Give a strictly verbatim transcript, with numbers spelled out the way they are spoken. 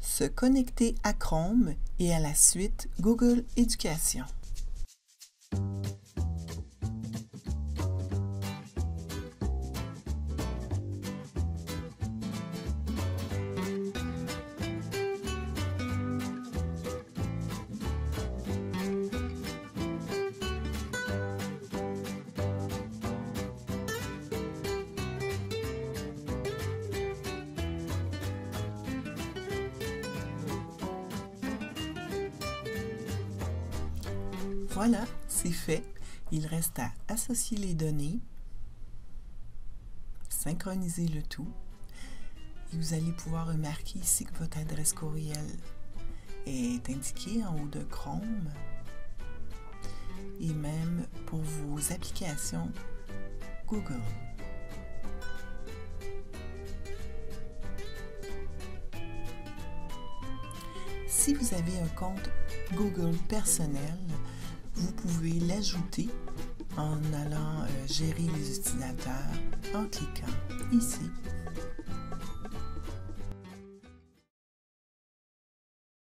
Se connecter à Chrome et à la suite Google Éducation. Voilà, c'est fait. Il reste à associer les données, synchroniser le tout. Et vous allez pouvoir remarquer ici que votre adresse courriel est indiquée en haut de Chrome. Et même pour vos applications Google. Si vous avez un compte Google personnel, vous pouvez l'ajouter en allant euh, gérer les utilisateurs en cliquant ici